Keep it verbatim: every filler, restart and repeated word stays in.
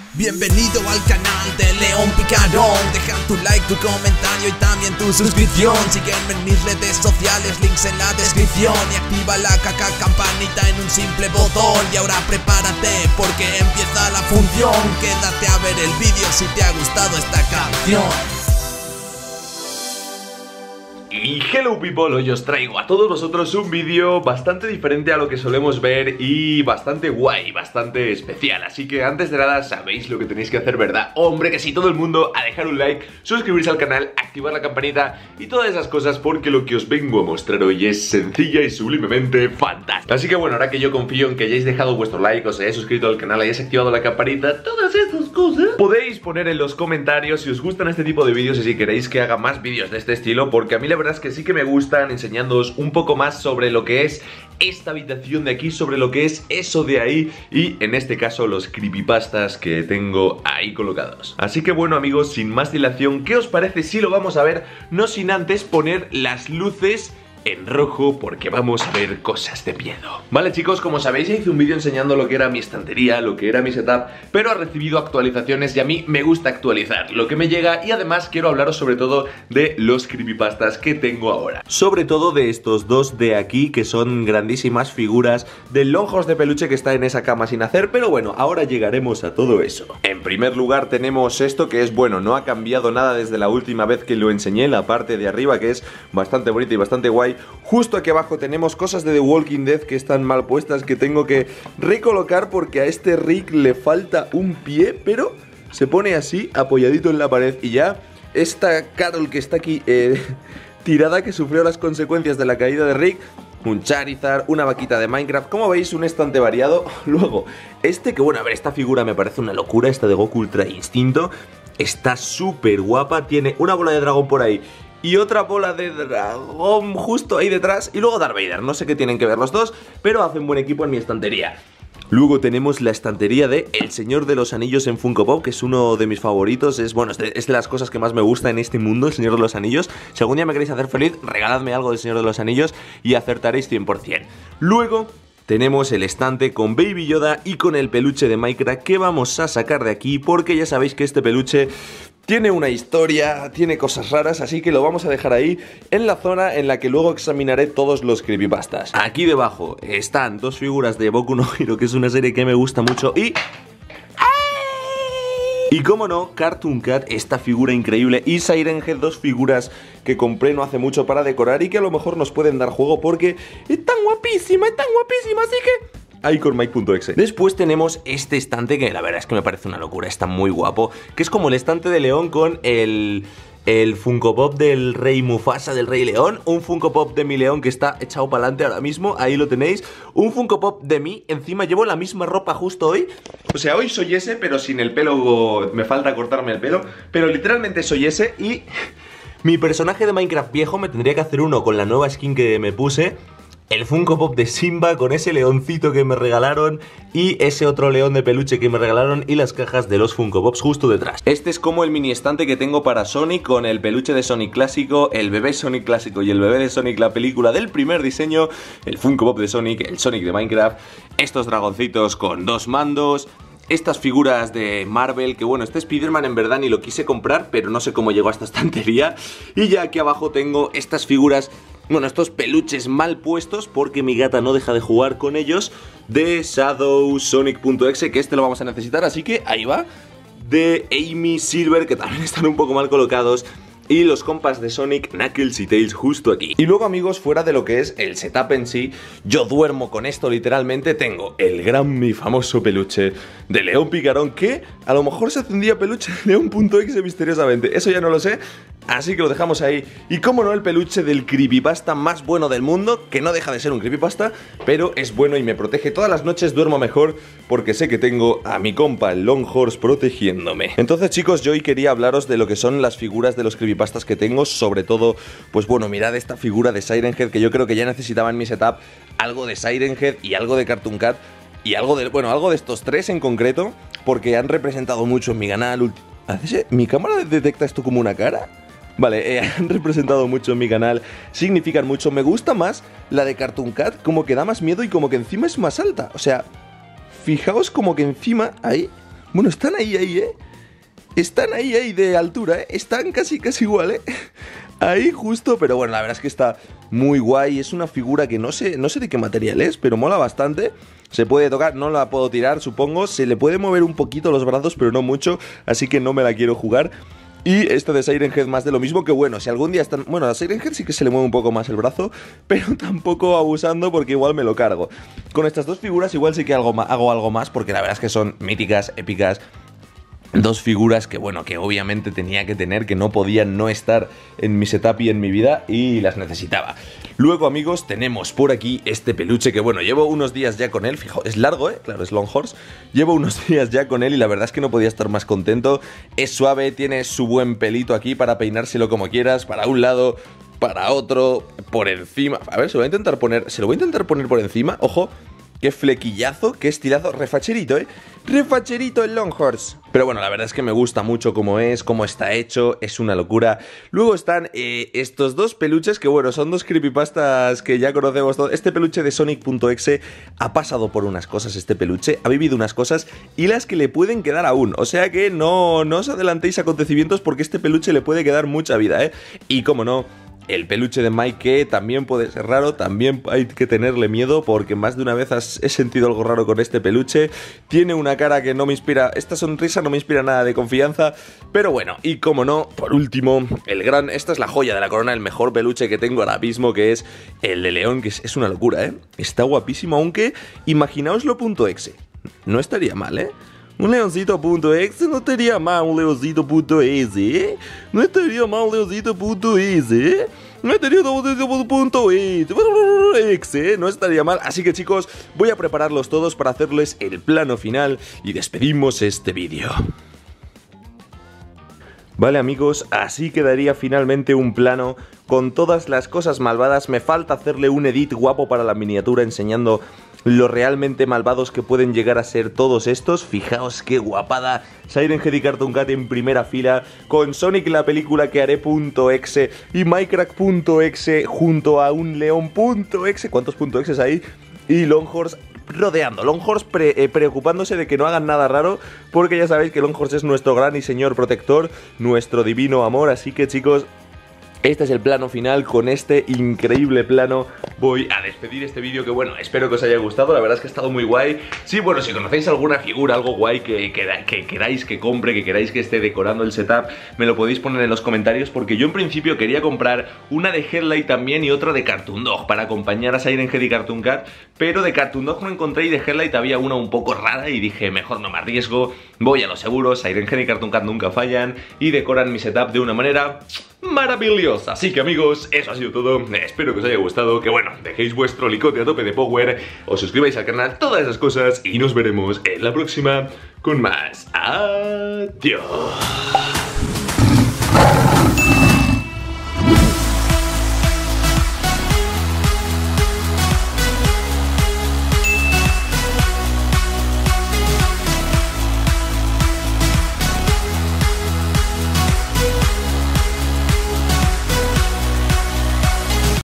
Bienvenido al canal de León Picarón. Deja tu like, tu comentario y también tu suscripción. Sígueme en mis redes sociales, links en la descripción. Y activa la caca campanita en un simple botón. Y ahora prepárate porque empieza la función. Quédate a ver el vídeo si te ha gustado esta canción. Y hello people, hoy os traigo a todos vosotros un vídeo bastante diferente a lo que solemos ver y bastante guay, bastante especial. Así que antes de nada sabéis lo que tenéis que hacer, ¿verdad? Hombre, que sí, todo el mundo a dejar un like, suscribirse al canal, activar la campanita y todas esas cosas, porque lo que os vengo a mostrar hoy es sencilla y sublimemente fantástica. Así que bueno, ahora que yo confío en que hayáis dejado vuestro like, os hayáis suscrito al canal, hayáis activado la campanita, todas esas cosas, podéis poner en los comentarios si os gustan este tipo de vídeos y si queréis que haga más vídeos de este estilo, porque a mí la verdad es que sí que me gustan, enseñándoos un poco más sobre lo que es esta habitación de aquí, sobre lo que es eso de ahí y en este caso los creepypastas que tengo ahí colocados. Así que bueno amigos, sin más dilación, ¿qué os parece si lo vamos a ver? No sin antes poner las luces en rojo, porque vamos a ver cosas de miedo. Vale chicos, como sabéis ya hice un vídeo enseñando lo que era mi estantería, lo que era mi setup, pero ha recibido actualizaciones y a mí me gusta actualizar lo que me llega. Y además quiero hablaros sobre todo de los creepypastas que tengo ahora, sobre todo de estos dos de aquí, que son grandísimas figuras del Longhorns de peluche que está en esa cama sin hacer. Pero bueno, ahora llegaremos a todo eso. En primer lugar tenemos esto, que es bueno, no ha cambiado nada desde la última vez que lo enseñé, la parte de arriba, que es bastante bonita y bastante guay. Justo aquí abajo tenemos cosas de The Walking Dead que están mal puestas, que tengo que recolocar porque a este Rick le falta un pie, pero se pone así, apoyadito en la pared. Y ya esta Carol que está aquí eh, tirada, que sufrió las consecuencias de la caída de Rick. Un Charizard, una vaquita de Minecraft. Como veis, un estante variado. Luego, este que bueno, a ver, esta figura me parece una locura, esta de Goku Ultra Instinto. Está súper guapa, tiene una bola de dragón por ahí y otra bola de dragón justo ahí detrás. Y luego Darth Vader, no sé qué tienen que ver los dos, pero hacen buen equipo en mi estantería. Luego tenemos la estantería de El Señor de los Anillos en Funko Pop, que es uno de mis favoritos. Es bueno, es de, es de las cosas que más me gusta en este mundo, El Señor de los Anillos. Si algún día me queréis hacer feliz, regaladme algo del Señor de los Anillos y acertaréis cien por cien. Luego tenemos el estante con Baby Yoda y con el peluche de Minecraft, que vamos a sacar de aquí porque ya sabéis que este peluche tiene una historia, tiene cosas raras, así que lo vamos a dejar ahí en la zona en la que luego examinaré todos los creepypastas. Aquí debajo están dos figuras de Boku no Hero, que es una serie que me gusta mucho, y... Y como no, Cartoon Cat, esta figura increíble, y Siren Head, dos figuras que compré no hace mucho para decorar y que a lo mejor nos pueden dar juego porque es tan guapísima, es tan guapísima, así que... iconmike punto exe. Después tenemos este estante que la verdad es que me parece una locura, está muy guapo, que es como el estante de León con el... el Funko Pop del Rey Mufasa, del Rey León. Un Funko Pop de mi león que está echado para adelante ahora mismo, ahí lo tenéis. Un Funko Pop de mí, encima llevo la misma ropa justo hoy. O sea, hoy soy ese, pero sin el pelo, me falta cortarme el pelo. Pero literalmente soy ese. Y mi personaje de Minecraft viejo me tendría que hacer uno con la nueva skin que me puse. El Funko Pop de Simba con ese leoncito que me regalaron y ese otro león de peluche que me regalaron y las cajas de los Funko Pops justo detrás. Este es como el mini estante que tengo para Sonic, con el peluche de Sonic clásico, el bebé Sonic clásico y el bebé de Sonic la película del primer diseño, el Funko Pop de Sonic, el Sonic de Minecraft, estos dragoncitos con dos mandos, estas figuras de Marvel, que bueno, este Spider-Man en verdad ni lo quise comprar, pero no sé cómo llegó a esta estantería. Y ya aquí abajo tengo estas figuras, bueno, estos peluches mal puestos porque mi gata no deja de jugar con ellos, de Shadow Sonic punto exe, que este lo vamos a necesitar, así que ahí va. De Amy Silver, que también están un poco mal colocados. Y los compas de Sonic, Knuckles y Tails justo aquí. Y luego amigos, fuera de lo que es el setup en sí, yo duermo con esto literalmente. Tengo el gran, mi famoso peluche de León Picarón, que a lo mejor se hacendía peluche de León punto exe misteriosamente, eso ya no lo sé, así que lo dejamos ahí. Y como no, el peluche del creepypasta más bueno del mundo, que no deja de ser un creepypasta, pero es bueno y me protege. Todas las noches duermo mejor porque sé que tengo a mi compa el Longhorns protegiéndome. Entonces chicos, yo hoy quería hablaros de lo que son las figuras de los creepypastas que tengo, sobre todo, pues bueno, mirad esta figura de Siren Head, que yo creo que ya necesitaba en mi setup algo de Siren Head y algo de Cartoon Cat y algo de, bueno, algo de estos tres en concreto, porque han representado mucho en mi canal. ¿Mi cámara detecta esto como una cara? Vale, eh, han representado mucho en mi canal, significan mucho. Me gusta más la de Cartoon Cat, como que da más miedo y como que encima es más alta. O sea, fijaos como que encima, ahí, Bueno, están ahí, ahí, ¿eh? Están ahí, ahí de altura, ¿eh? Están casi, casi igual, ¿eh? Ahí justo, pero bueno, la verdad es que está muy guay. Es una figura que no sé, no sé de qué material es, pero mola bastante. Se puede tocar, no la puedo tirar, supongo. Se le puede mover un poquito los brazos, pero no mucho, así que no me la quiero jugar. Y esta de Siren Head más de lo mismo, que bueno, si algún día están... Bueno, a Siren Head sí que se le mueve un poco más el brazo, pero tampoco abusando porque igual me lo cargo. Con estas dos figuras igual sí que hago, hago algo más, porque la verdad es que son míticas, épicas. Dos figuras que, bueno, que obviamente tenía que tener, que no podían no estar en mi setup y en mi vida, y las necesitaba. Luego, amigos, tenemos por aquí este peluche que, bueno, llevo unos días ya con él. Fijaos, es largo, ¿eh? Claro, es Longhorse. Llevo unos días ya con él y la verdad es que no podía estar más contento. Es suave, tiene su buen pelito aquí para peinárselo como quieras, para un lado, para otro, por encima. A ver, se lo voy a intentar poner, se lo voy a intentar poner por encima, ojo. Qué flequillazo, qué estilazo, refacherito, ¿eh? Refacherito el Longhorse. Pero bueno, la verdad es que me gusta mucho cómo es, cómo está hecho, es una locura. Luego están eh, estos dos peluches que, bueno, son dos creepypastas que ya conocemos todos. Este peluche de Sonic punto exe ha pasado por unas cosas, este peluche, ha vivido unas cosas y las que le pueden quedar aún. O sea que no, no os adelantéis a acontecimientos porque este peluche le puede quedar mucha vida, ¿eh? Y como no... El peluche de Mike, que también puede ser raro, también hay que tenerle miedo porque más de una vez has, he sentido algo raro con este peluche. Tiene una cara que no me inspira, esta sonrisa no me inspira nada de confianza, pero bueno, y como no, por último, el gran, esta es la joya de la corona, el mejor peluche que tengo ahora mismo, que es el de León, que es, es una locura, ¿eh? Está guapísimo, aunque imaginaoslo punto exe, no estaría mal, ¿eh? Un leoncito punto exe no estaría mal, un leoncito punto exe, no estaría mal un leoncito punto exe, no estaría mal un leoncito punto exe, no estaría mal. Así que chicos, voy a prepararlos todos para hacerles el plano final y despedimos este vídeo. Vale amigos, así quedaría finalmente un plano con todas las cosas malvadas. Me falta hacerle un edit guapo para la miniatura enseñando lo realmente malvados que pueden llegar a ser todos estos. Fijaos qué guapada. Siren Head y Cartoon Cat en primera fila, con Sonic la película que haré punto exe y Minecraft punto exe junto a un león punto exe. ¿Cuántos punto exes hay? Y Longhorse rodeando, Longhorse pre, eh, preocupándose de que no hagan nada raro, porque ya sabéis que Longhorse es nuestro gran y señor protector, nuestro divino amor. Así que chicos, este es el plano final. Con este increíble plano voy a despedir este vídeo, que bueno, espero que os haya gustado. La verdad es que ha estado muy guay. Sí, bueno, si conocéis alguna figura, algo guay que, que, que queráis que compre, que queráis que esté decorando el setup, me lo podéis poner en los comentarios, porque yo en principio quería comprar una de Headlight también y otra de Cartoon Dog para acompañar a Siren Head y Cartoon Cat, pero de Cartoon Dog no encontré y de Headlight había una un poco rara y dije, mejor no me arriesgo, voy a lo seguro. Siren Head y Cartoon Cat nunca fallan y decoran mi setup de una manera maravillosa. Así que amigos, eso ha sido todo. Espero que os haya gustado, que bueno, dejéis vuestro licote a tope de power, os suscribáis al canal, todas esas cosas, y nos veremos en la próxima con más. Adiós.